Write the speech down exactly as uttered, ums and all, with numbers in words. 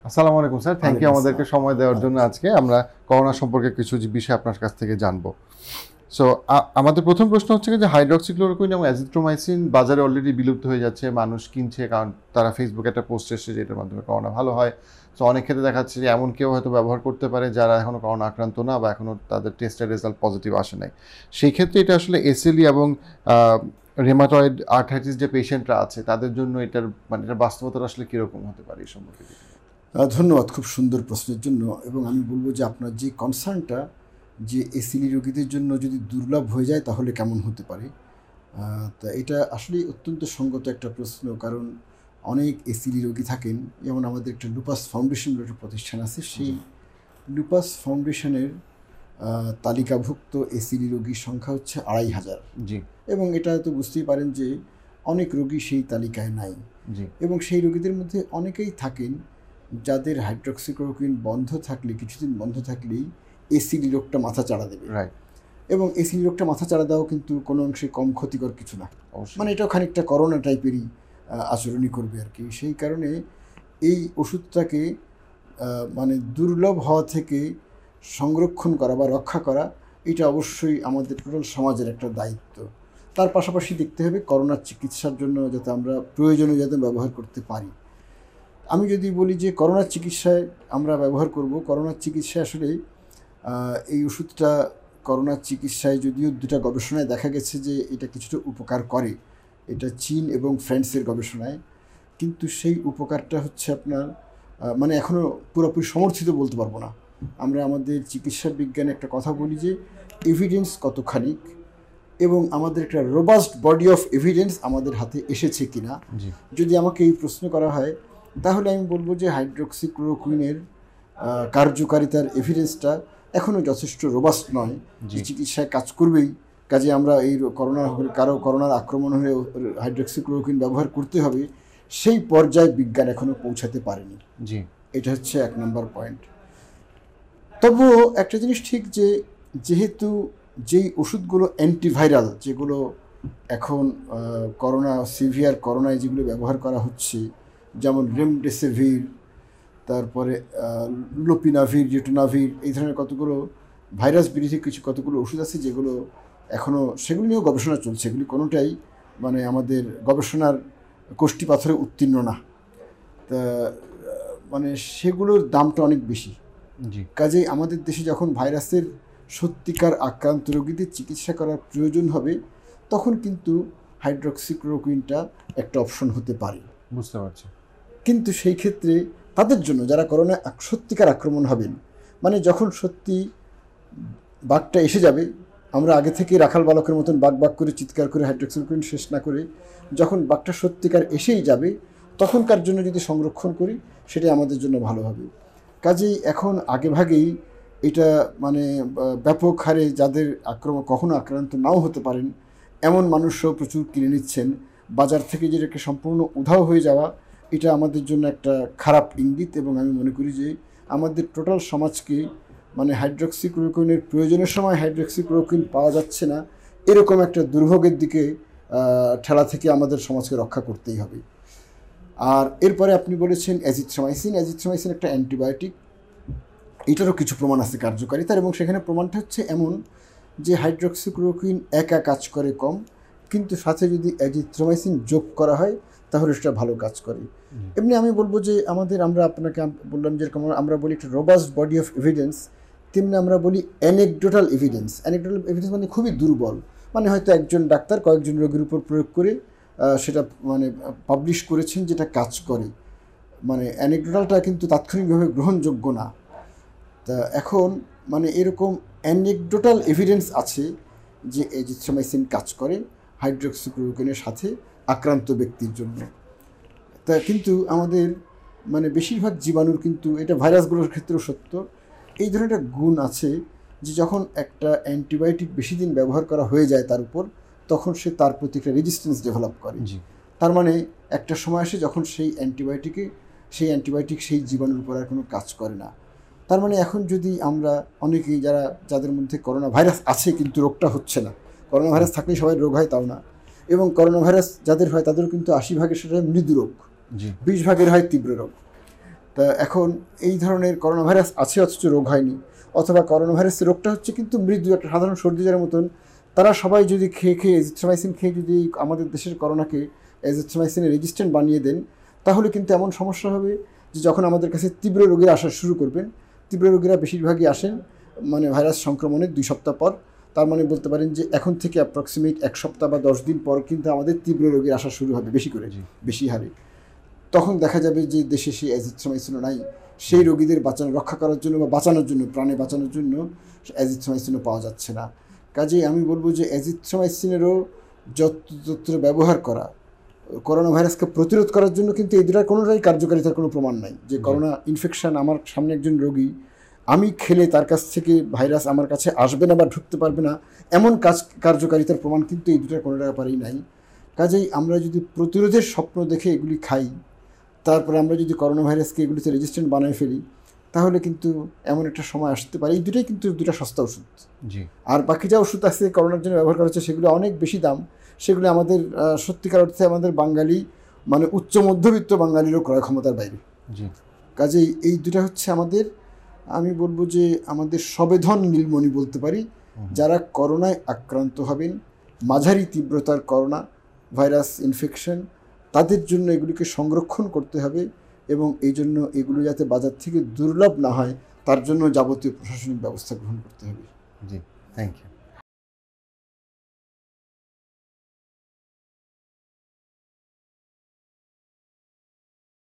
আসসালামু আলাইকুম sir, thank you ওয়ালাইকুম আমাদেরকে আসসালাম। সময় দেওয়ার জন্য। আজকে আমরা করোনা সম্পর্কে কিছু যে বিষয় আপনার কাছ থেকে জানবো। সো আমাদের প্রথম প্রশ্ন হচ্ছে যে হাইড্রক্সিক্লোরোকুইন এবং অ্যাজিথ্রোমাইসিন বাজারে অলরেডি বিলুপ্ত হয়ে যাচ্ছে, মানুষ কিনছে কারণ তারা ফেসবুকে একটা পোস্ট এসেছে যে এটার মাধ্যমে করোনা ভালো হয়। সো অনেক ক্ষেত্রে দেখা যাচ্ছে যে এমন কেউ হয়তো ব্যবহার করতে পারে যারা এখনও করোনা আক্রান্ত না বা এখনও তাদের টেস্টের রেজাল্ট পজিটিভ আসে নাই। সেই ক্ষেত্রে এটা আসলে এসএলই এবং রেমাটয়েড আর্থ্রাইটিস যে পেশেন্টরা আছে তাদের জন্য এটার মানে এটার বাস্তবতা আসলে কীরকম হতে পারে এই সম্পর্কে? আহ, ধন্যবাদ খুব সুন্দর প্রশ্নের জন্য। এবং আমি বলবো যে আপনার যে কনসার্নটা যে এসিলি রোগীদের জন্য যদি দুর্লভ হয়ে যায় তাহলে কেমন হতে পারে, আহ, তা এটা আসলে অত্যন্ত সঙ্গত একটা প্রশ্ন। কারণ অনেক এসিলি রোগী থাকেন, যেমন আমাদের একটা লুপাস ফাউন্ডেশন বলে একটা প্রতিষ্ঠান আছে, সেই লুপাস ফাউন্ডেশনের আহ, তালিকাভুক্ত এসিলি রোগীর সংখ্যা হচ্ছে আড়াই হাজার। জি। এবং এটা তো বুঝতেই পারেন যে অনেক রোগী সেই তালিকায় নাই। জি। এবং সেই রোগীদের মধ্যে অনেকেই থাকেন যাদের হাইড্রক্সিক্লোরোকুইন বন্ধ থাকলে, কিছুদিন বন্ধ থাকলেই এসিডি রোগটা মাথা চাড়া দেবে। রাইট। এবং এসিডি রোগটা মাথা চাড়া দেওয়াও কিন্তু কোনো অংশে কম ক্ষতিকর কিছু না, অবশ্যই। মানে এটাও খানিকটা করোনা টাইপেরই আচরণই করবে আর কি। সেই কারণে এই ওষুধটাকে আহ, মানে দুর্লভ হওয়া থেকে সংরক্ষণ করা বা রক্ষা করা, এটা অবশ্যই আমাদের টোটাল সমাজের একটা দায়িত্ব। তার পাশাপাশি দেখতে হবে করোনার চিকিৎসার জন্য যাতে আমরা প্রয়োজনীয় যাতে ব্যবহার করতে পারি। আমি যদি বলি যে করোনার চিকিৎসায় আমরা ব্যবহার করব, করোনার চিকিৎসায় আসলে এই ওষুধটা করোনার চিকিৎসায় যদিও দুটা গবেষণায় দেখা গেছে যে এটা কিছুটা উপকার করে, এটা চীন এবং ফ্রান্সের গবেষণায়, কিন্তু সেই উপকারটা হচ্ছে আপনার মানে এখনও পুরোপুরি সমর্থিত বলতে পারবো না। আমরা আমাদের চিকিৎসা বিজ্ঞানে একটা কথা বলি যে এভিডেন্স কতখানি, এবং আমাদের একটা রোবাস্ট বডি অফ এভিডেন্স আমাদের হাতে এসেছে কিনা। যদি আমাকে এই প্রশ্ন করা হয় তাহলে আমি বলবো যে হাইড্রক্সিক্লোরোকুইনের কার্যকারিতার এভিডেন্সটা এখনও যথেষ্ট রোবাস্ট নয় যে চিকিৎসায় কাজ করবেই। কাজে আমরা এই করোনা কারো করোনার আক্রমণ হলে হাইড্রক্সিক্লোরোকুইন ব্যবহার করতে হবে, সেই পর্যায়ে বিজ্ঞান এখনও পৌঁছাতে পারেনি। জি, এটা হচ্ছে এক নম্বর পয়েন্ট। তবুও একটা জিনিস ঠিক যে যেহেতু যেই ওষুধগুলো অ্যান্টিভাইরাল, যেগুলো এখন করোনা সিভিয়ার করোনায় যেগুলো ব্যবহার করা হচ্ছে, যেমন রেমডেসিভির, তারপরে লোপিনাভির, রিটোনাভির, এই ধরনের কতগুলো ভাইরাস বিরোধী কিছু কতগুলো ওষুধ আছে যেগুলো এখনও সেগুলো নিয়েও গবেষণা চলছে। এগুলি কোনোটাই মানে আমাদের গবেষণার কোষ্ঠী পাথরে উত্তীর্ণ না। তা মানে সেগুলোর দামটা অনেক বেশি। জি। কাজেই আমাদের দেশে যখন ভাইরাসের সত্যিকার আক্রান্ত রোগীদের চিকিৎসা করার প্রয়োজন হবে তখন কিন্তু হাইড্রক্সিক্লোরোকুইনটা একটা অপশন হতে পারে। বুঝতে পারছি। কিন্তু সেই ক্ষেত্রে তাদের জন্য যারা করোনায় সত্যিকার আক্রমণ হবেন, মানে যখন সত্যি বাঘটা এসে যাবে, আমরা আগে থেকে রাখাল বালকের মতন বাঘ বাঘ করে চিৎকার করে হাইড্রক্সিক্লোরোকুইন শেষ না করে যখন বাঘটা সত্যিকার এসেই যাবে তখনকার জন্য যদি সংরক্ষণ করি সেটাই আমাদের জন্য ভালো হবে। কাজেই এখন আগেভাগেই এটা মানে ব্যাপক হারে যাদের আক্রমণ কখনো আক্রান্ত নাও হতে পারেন এমন মানুষও প্রচুর কিনে নিচ্ছেন বাজার থেকে, যেটাকে সম্পূর্ণ উধাও হয়ে যাওয়া, এটা আমাদের জন্য একটা খারাপ ইঙ্গিত। এবং আমি মনে করি যে আমাদের টোটাল সমাজকে মানে হাইড্রক্সিক্লোরোকুইনের প্রয়োজনের সময় হাইড্রক্সিক্লোরোকুইন পাওয়া যাচ্ছে না এরকম একটা দুর্ভোগের দিকে ঠেলা থেকে আমাদের সমাজকে রক্ষা করতেই হবে। আর এরপরে আপনি বলেছেন অ্যাজিথ্রোমাইসিন। অ্যাজিথ্রোমাইসিন একটা অ্যান্টিবায়োটিক, এটারও কিছু প্রমাণ আছে কার্যকারিতার, এবং সেখানে প্রমাণটা হচ্ছে এমন যে হাইড্রক্সিক্লোরোকুইন একা কাজ করে কম, কিন্তু সাথে যদি অ্যাজিথ্রোমাইসিন যোগ করা হয় তাহলে সেটা ভালো কাজ করে। এমনি আমি বলবো যে আমাদের, আমরা আপনাকে বললাম যেরকম আমরা বলি একটা রোবাস্ট বডি অফ এভিডেন্স, তেমনি আমরা বলি অ্যানেকডোটাল এভিডেন্স। অ্যানেকডোটাল এভিডেন্স মানে খুবই দুর্বল, মানে হয়তো একজন ডাক্তার কয়েকজন রোগীর উপর প্রয়োগ করে সেটা মানে পাবলিশ করেছেন যেটা কাজ করে, মানে অ্যানেকডোটালটা কিন্তু তাৎক্ষণিকভাবে গ্রহণযোগ্য না। তা এখন মানে এরকম অ্যানেকডোটাল এভিডেন্স আছে যে এজিথ্রোমাইসিন কাজ করে হাইড্রক্সিক্লোরোকুইনের সাথে আক্রান্ত ব্যক্তির জন্য। তা কিন্তু আমাদের মানে বেশিরভাগ জীবাণুর, কিন্তু এটা ভাইরাসগুলোর ক্ষেত্রেও সত্য, এই ধরনের একটা গুণ আছে যে যখন একটা অ্যান্টিবায়োটিক বেশি দিন ব্যবহার করা হয়ে যায় তার উপর, তখন সে তার প্রতি একটা রেজিস্ট্যান্স ডেভেলপ করে। তার মানে একটা সময় আসে যখন সেই অ্যান্টিবায়োটিকে সেই অ্যান্টিবায়োটিক সেই জীবাণুর উপর আর কোনো কাজ করে না। তার মানে এখন যদি আমরা অনেকেই যারা যাদের মধ্যে করোনা ভাইরাস আছে কিন্তু রোগটা হচ্ছে না, করোনা ভাইরাস থাকলেই সবাই রোগ হয় তাও না, এবং করোনা ভাইরাস যাদের হয় তাদেরও কিন্তু আশি ভাগের সেটা মৃদু রোগ, বিশ ভাগের হয় তীব্র রোগ। তা তা এখন এই ধরনের করোনা ভাইরাস আছে অথচ রোগ হয়নি, অথবা করোনা ভাইরাসের রোগটা হচ্ছে কিন্তু মৃদু একটা সাধারণ সর্দি জ্বরের মতন, তারা সবাই যদি খেয়ে খেয়ে এজিথ্রোমাইসিন খেয়ে যদি আমাদের দেশের করোনাকে এজিথ্রোমাইসিনে রেজিস্ট্যান্ট বানিয়ে দেন, তাহলে কিন্তু এমন সমস্যা হবে যে যখন আমাদের কাছে তীব্র রোগীরা আসা শুরু করবেন, তীব্র রোগীরা বেশিরভাগই আসেন মানে ভাইরাস সংক্রমণের দুই সপ্তাহ পর। তার মানে বলতে পারেন যে এখন থেকে অ্যাপ্রক্সিমেট এক সপ্তাহ বা দশ দিন পর কিন্তু আমাদের তীব্র রোগীর আসা শুরু হবে বেশি করে, বেশি হারে। তখন দেখা যাবে যে দেশে সেই অ্যাজিথ্রোমাইসিনও নাই, সেই রোগীদের বাঁচানো রক্ষা করার জন্য বা বাঁচানোর জন্য, প্রাণে বাঁচানোর জন্য অ্যাজিথ্রোমাইসিনও পাওয়া যাচ্ছে না। কাজেই আমি বলবো যে অ্যাজিথ্রোমাইসিনেরও যত্র ব্যবহার করা করোনা ভাইরাসকে প্রতিরোধ করার জন্য কিন্তু এই দুটার কোনোটাই কার্যকারিতার কোনো প্রমাণ নাই। যে করোনা ইনফেকশন আমার সামনে একজন রোগী, আমি খেলে তার কাছ থেকে ভাইরাস আমার কাছে আসবে না বা ঢুকতে পারবে না, এমন কাজ কার্যকারিতার প্রমাণ কিন্তু এই দুটার কোনো ব্যাপারেই নাই। কাজেই আমরা যদি প্রতিরোধের স্বপ্ন দেখে এগুলি খাই, তারপরে আমরা যদি করোনা ভাইরাসকে এগুলিতে রেজিস্ট্যান্ট বানায় ফেলি, তাহলে কিন্তু এমন একটা সময় আসতে পারে। এই দুটাই কিন্তু দুটা সস্তা ওষুধ। জি। আর বাকি যা ওষুধ আছে করোনার জন্য ব্যবহার করা হচ্ছে সেগুলো অনেক বেশি দাম, সেগুলো আমাদের সত্যিকার অর্থে আমাদের বাঙালি মানে উচ্চ মধ্যবিত্ত বাঙালিরও ক্রয় ক্ষমতার বাইরে। জি। কাজেই এই দুটা হচ্ছে আমাদের, আমি বলবো যে আমাদের সবেধন নীলমণি বলতে পারি, যারা করোনায় আক্রান্ত হবেন, মাঝারি তীব্রতার করোনা ভাইরাস ইনফেকশন, তাদের জন্য এগুলিকে সংরক্ষণ করতে হবে এবং এই জন্য এগুলো যাতে বাজার থেকে দুর্লভ না হয় তার জন্য যাবতীয় প্রশাসনিক ব্যবস্থা গ্রহণ করতে হবে। জি, থ্যাংক ইউ।